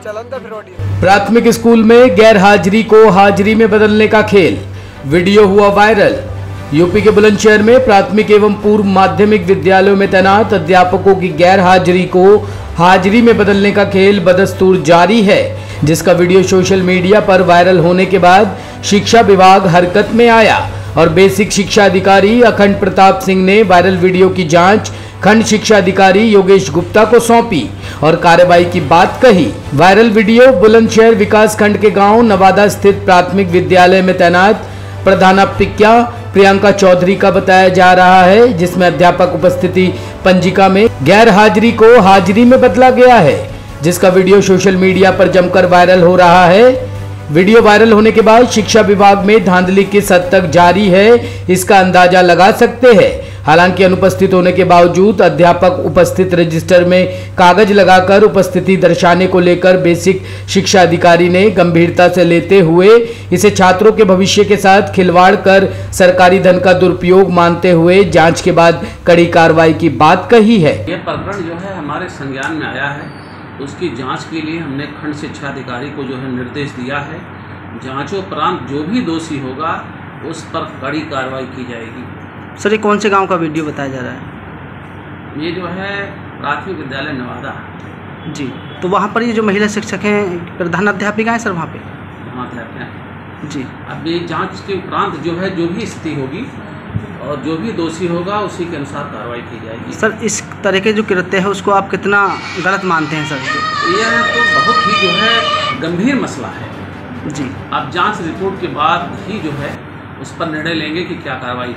प्राथमिक स्कूल में गैर हाजिरी को हाजिरी में बदलने का खेल, वीडियो हुआ वायरल। यूपी के बुलंदशहर में प्राथमिक एवं पूर्व माध्यमिक विद्यालयों में तैनात अध्यापकों की गैर हाजिरी को हाजिरी में बदलने का खेल बदस्तूर जारी है, जिसका वीडियो सोशल मीडिया पर वायरल होने के बाद शिक्षा विभाग हरकत में आया और बेसिक शिक्षा अधिकारी अखंड प्रताप सिंह ने वायरल वीडियो की जांच खंड शिक्षा अधिकारी योगेश गुप्ता को सौंपी और कार्रवाई की बात कही। वायरल वीडियो बुलंदशहर विकास खंड के गांव नवादा स्थित प्राथमिक विद्यालय में तैनात प्रधानाध्यापिका प्रियंका चौधरी का बताया जा रहा है, जिसमें अध्यापक उपस्थिति पंजिका में गैर हाजिरी को हाजिरी में बदला गया है, जिसका वीडियो सोशल मीडिया पर जमकर वायरल हो रहा है। वीडियो वायरल होने के बाद शिक्षा विभाग में धांधली किस हद तक जारी है, इसका अंदाजा लगा सकते हैं। हालांकि अनुपस्थित होने के बावजूद अध्यापक उपस्थित रजिस्टर में कागज लगाकर उपस्थिति दर्शाने को लेकर बेसिक शिक्षा अधिकारी ने गंभीरता से लेते हुए इसे छात्रों के भविष्य के साथ खिलवाड़ कर सरकारी धन का दुरुपयोग मानते हुए जांच के बाद कड़ी कार्रवाई की बात कही है। यह प्रकरण जो है हमारे संज्ञान में आया है, उसकी जांच के लिए हमने खंड शिक्षा अधिकारी को जो है निर्देश दिया है। जांचोपरांत जो भी दोषी होगा उस पर कड़ी कार्रवाई की जाएगी। सर, ये कौन से गांव का वीडियो बताया जा रहा है? ये जो है प्राथमिक विद्यालय नवादा जी। तो वहाँ पर ये जो महिला शिक्षक हैं प्रधानाध्यापिका हैं सर, वहाँ पे प्रधानाध्यापिका जी। अब ये जांच के उपरांत जो है जो भी स्थिति होगी और जो भी दोषी होगा उसी के अनुसार कार्रवाई की जाएगी। सर, इस तरह के जो कृत्य है उसको आप कितना गलत मानते हैं सर? यह तो बहुत ही जो है गंभीर मसला है जी। आप जांच रिपोर्ट के बाद ही जो है उस पर निर्णय लेंगे कि क्या कार्रवाई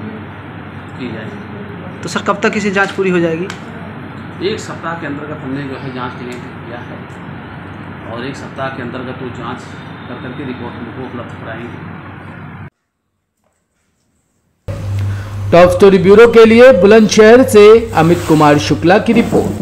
की जाएगी। तो सर, कब तक इसी जांच पूरी हो जाएगी? 1 सप्ताह के अंतर्गत हमने जो है जांच के लिए किया है और 1 सप्ताह के अंतर्गत वो जांच करके रिपोर्ट हमको उपलब्ध कराएंगे। टॉप स्टोरी ब्यूरो के लिए बुलंदशहर से अमित कुमार शुक्ला की रिपोर्ट।